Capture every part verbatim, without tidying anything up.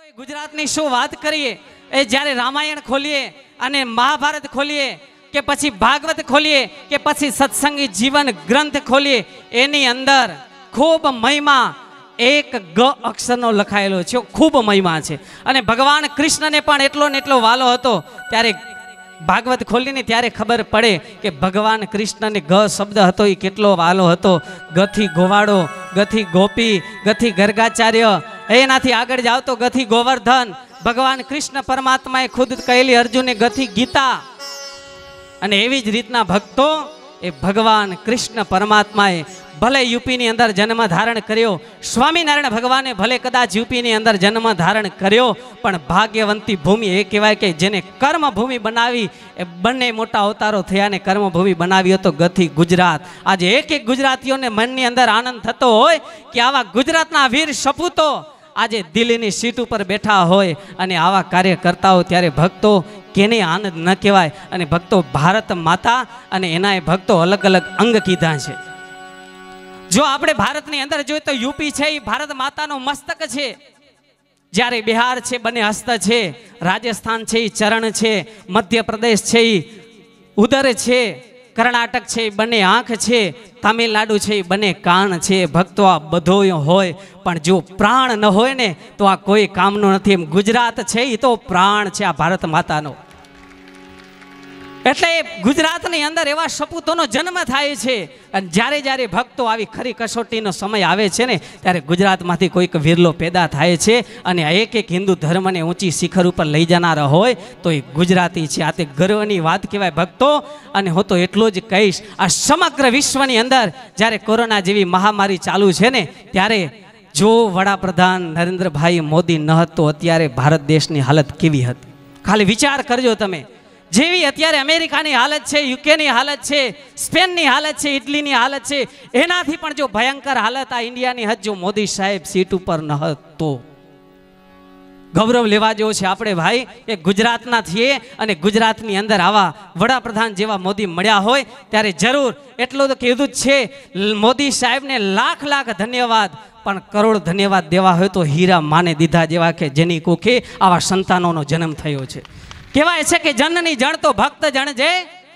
ગુજરાતની શું વાત કરીએ એ જ્યારે રામાયણ ખોલીએ અને મહાભારત ખોલીએ કે પછી ભાગવત ખોલીએ કે પછી સત્સંગી જીવન ગ્રંથ ખોલીએ એની અંદર ખૂબ મહિમા એક ગ અક્ષરનો લખાયેલો છે, ખૂબ મહિમા છે. અને ભગવાન કૃષ્ણને પણ એટલો ને એટલો વાલો હતો. ત્યારે ભાગવત ખોલીને ત્યારે ખબર પડે કે ભગવાન કૃષ્ણને ગ શબ્દ હતો એ કેટલો વાલો હતો. ગથી ગોવાળો, ગથી ગોપી, ગથી ગર્ગાચાર્ય, એનાથી આગળ જાવ તો ગથી ગોવર્ધન. ભગવાન કૃષ્ણ પરમાત્માએ ખુદ કહેલી અર્જુને ગથી ગીતા. અને એવી જ રીતના ભક્તો એ ભગવાન કૃષ્ણ પરમાત્માએ ભલે યુપીની અંદર જન્મ ધારણ કર્યો, સ્વામિનારાયણ ભગવાને ભલે કદાચ યુપીની અંદર જન્મ ધારણ કર્યો, પણ ભાગ્યવંતી ભૂમિ એ કહેવાય કે જેને કર્મભૂમિ બનાવી એ બંને મોટા અવતારો થયા ને કર્મભૂમિ બનાવી હતો ગથી ગુજરાત. આજે એક એક ગુજરાતીઓને મનની અંદર આનંદ થતો હોય કે આવા ગુજરાતના વીર સપૂતો આજે દિલ્હીની સીટ ઉપર બેઠા હોય અને આવા કાર્ય કરતા હોય, ત્યારે ભક્તો કેને આનંદ ન કહેવાય. અને ભક્તો ભારત માતા અને એના એ ભક્તો અલગ અલગ અંગ કીધા છે. જો આપણે ભારતની અંદર જોઈએ તો યુપી છે એ ભારત માતાનો મસ્તક છે, જ્યારે બિહાર છે બંને હસ્ત છે, રાજસ્થાન છે એ ચરણ છે, મધ્યપ્રદેશ છે એ ઉદર છે, કર્ણાટક છે એ બંને આંખ છે, તમિલનાડુ છે એ બંને કાન છે. ભક્તો આ બધો હોય પણ જો પ્રાણ ન હોય ને તો આ કોઈ કામનો નથી. એમ ગુજરાત છે એ તો પ્રાણ છે આ ભારત માતાનો. એટલે ગુજરાતની અંદર એવા સપૂતોનો જન્મ થાય છે. અને જ્યારે જ્યારે ભક્તો આવી ખરી કસોટીનો સમય આવે છે ને ત્યારે ગુજરાતમાંથી કોઈક વિરલો પેદા થાય છે અને એક એક હિન્દુ ધર્મને ઊંચી શિખર ઉપર લઈ જનારા હોય તો એ ગુજરાતી છે. આ તે ગર્વની વાત કહેવાય ભક્તો. અને હું તો એટલું જ કહીશ, આ સમગ્ર વિશ્વની અંદર જ્યારે કોરોના જેવી મહામારી ચાલુ છે ને ત્યારે જો વડાપ્રધાન નરેન્દ્રભાઈ મોદી ન હતો અત્યારે ભારત દેશની હાલત કેવી હતી ખાલી વિચાર કરજો તમે. જેવી અત્યારે અમેરિકાની હાલત છે, યુકેની હાલત છે, સ્પેનની હાલત છે, ઇટલીની હાલત છે, એનાથી પણ જો ભયંકર હાલત આ ઇન્ડિયાની હતી જો મોદી સાહેબ સીટ ઉપર ન હતો. ગૌરવ લેવા જેવો છે આપણે ભાઈ કે ગુજરાતના છીએ અને ગુજરાતની અંદર આવા વડાપ્રધાન જેવા મોદી મળ્યા હોય ત્યારે જરૂર એટલું તો કીધું જ છે મોદી સાહેબને લાખ લાખ ધન્યવાદ. પણ કરોડ ધન્યવાદ દેવા હોય તો હીરા માને દીધા જેવા કે જેની કોખે આવા સંતાનોનો જન્મ થયો છે. કહેવાય છે કે જનની જણ તો ભક્ત જણ છે.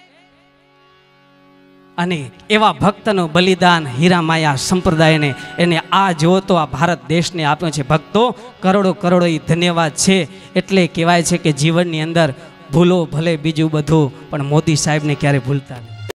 અને એવા ભક્તનું બલિદાન હીરામાયા સંપ્રદાયને એને આ જો તો આ ભારત દેશને આપ્યો છે. ભક્તો કરોડો કરોડો એ ધન્યવાદ છે. એટલે કહેવાય છે કે જીવનની અંદર ભૂલો ભલે બીજું બધું પણ મોદી સાહેબને ક્યારે ભૂલતા નહીં.